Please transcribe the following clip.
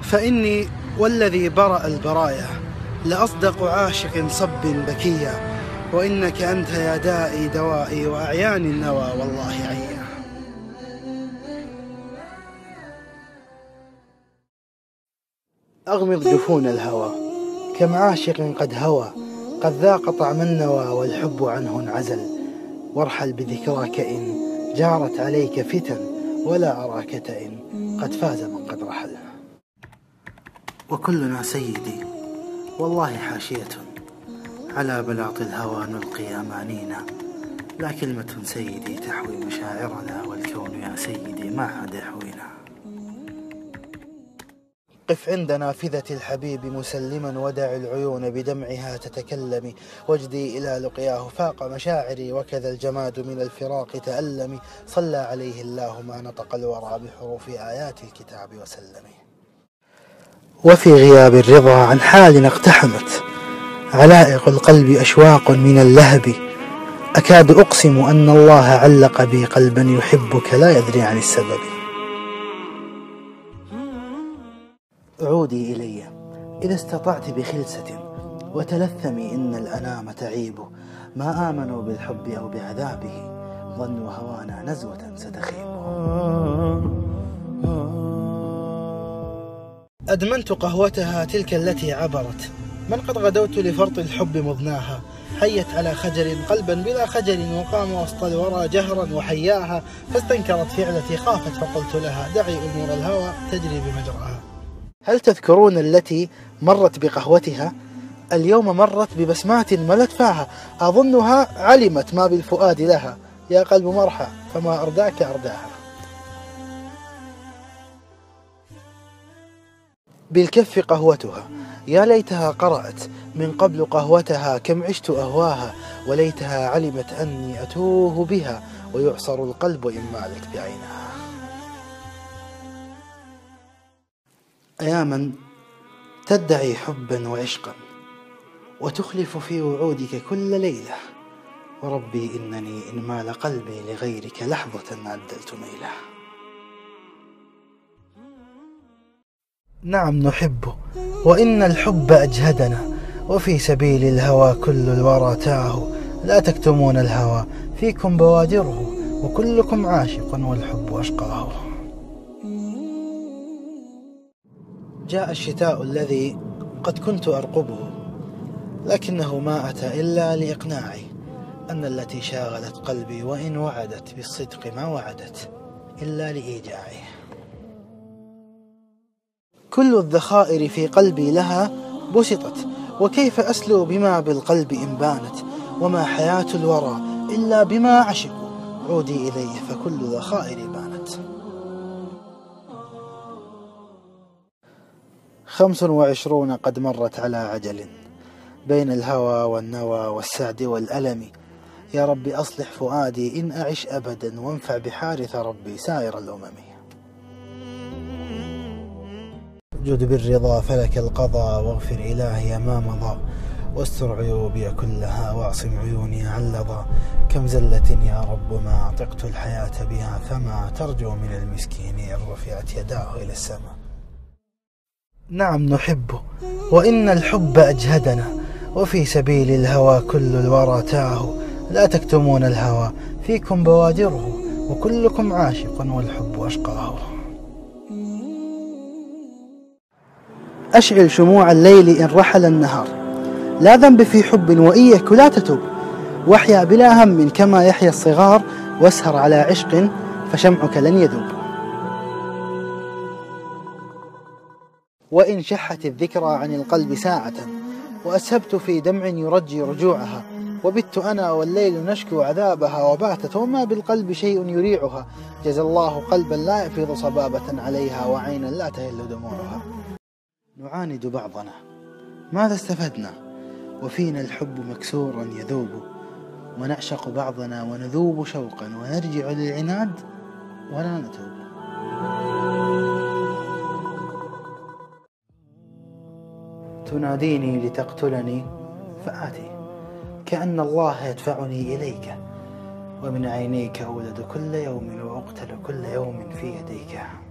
فإني والذي برأ البرايا لأصدق عاشق صب بكيا، وإنك أنت يا دائي دوائي وأعياني النوى والله عيا. أغمض جفون الهوى كم عاشق قد هوى، قد ذاق طعم النوى والحب عنه انعزل، وارحل بذكراك إن جارت عليك فتن، ولا أراك تئن قد فاز من قد رحل. وكلنا سيدي والله حاشية، على بلاط الهوى نلقي أمانينا، لا كلمة سيدي تحوي مشاعرنا، والكون يا سيدي ما حد يحوينا. قف عند نافذة الحبيب مسلما، ودع العيون بدمعها تتكلم، وجدي إلى لقياه فاق مشاعري، وكذا الجماد من الفراق تألم، صلى عليه الله ما نطق الورى بحروف آيات الكتاب وسلم. وفي غياب الرضا عن حالنا اقتحمت علائق القلب أشواق من اللهب، أكاد أقسم أن الله علق بي قلبا يحبك لا يدري عن السبب. عودي إلي إذا استطعت بخلسة، وتلثمي إن الأنام تعيب، ما آمنوا بالحب أو بعذابه، ظنوا هوانا نزوة ستخيب. أدمنت قهوتها تلك التي عبرت، من قد غدوت لفرط الحب مضناها، حيت على خجل قلبا بلا خجل، وقام وسط الورى جهرا وحياها، فاستنكرت فعلتي خافت فقلت لها دعي أمور الهوى تجري بمجراها. هل تذكرون التي مرت بقهوتها؟ اليوم مرت ببسمات ملت فاها، أظنها علمت ما بالفؤاد لها، يا قلب مرحى فما أرداك أرداها. بالكف قهوتها يا ليتها قرأت من قبل قهوتها، كم عشت أهواها، وليتها علمت أني أتوه بها، ويعصر القلب إن مالت بعينها. أياما تدعي حبا وعشقا، وتخلف في وعودك كل ليلة، وربي إنني إن مال قلبي لغيرك لحظة عدلت ميله. نعم نحبه وإن الحب أجهدنا، وفي سبيل الهوى كل الورى تاه، لا تكتمون الهوى فيكم بوادره، وكلكم عاشق والحب أشقاه. جاء الشتاء الذي قد كنت أرقبه، لكنه ما أتى إلا لإقناعي أن التي شاغلت قلبي وإن وعدت بالصدق ما وعدت إلا لإيجاعي. كل الذخائر في قلبي لها بسطت، وكيف أسلو بما بالقلب إن بانت، وما حياة الورى إلا بما عشقوا، عودي إلي فكل ذخائري بانت. 25 قد مرت على عجل، بين الهوى والنوى والسعد والألم، يا رب أصلح فؤادي إن أعش أبدا، وانفع بحارث ربي سائر الأمم. جد بالرضا فلك القضاء، واغفر إلهي ما مضى، واستر عيوبي كلها واعصم عيوني عن لظى، كم زلة يا رب ما أعتقت الحياة بها، فما ترجو من المسكين إن رفعت يداه إلى السماء. نعم نحبه وإن الحب أجهدنا، وفي سبيل الهوى كل الورى تاه، لا تكتمون الهوى فيكم بوادره، وكلكم عاشق والحب أشقاه. أشعل شموع الليل إن رحل النهار، لا ذنب في حب وإيك لا تتوب، واحيا بلا هم كما يحيا الصغار، واسهر على عشق فشمعك لن يذوب. وإن شحت الذكرى عن القلب ساعة، وأسهبت في دمع يرجي رجوعها، وبت أنا والليل نشكو عذابها، وباتت وما بالقلب شيء يريعها، جزى الله قلبا لا يفيض صبابة عليها، وعينا لا تهل دموعها. نعاند بعضنا ماذا استفدنا، وفينا الحب مكسور يذوب، ونعشق بعضنا ونذوب شوقا، ونرجع للعناد ولا نتوب. تناديني لتقتلني فآتي، كأن الله يدفعني إليك، ومن عينيك أولد كل يوم، وأقتل كل يوم في يديك.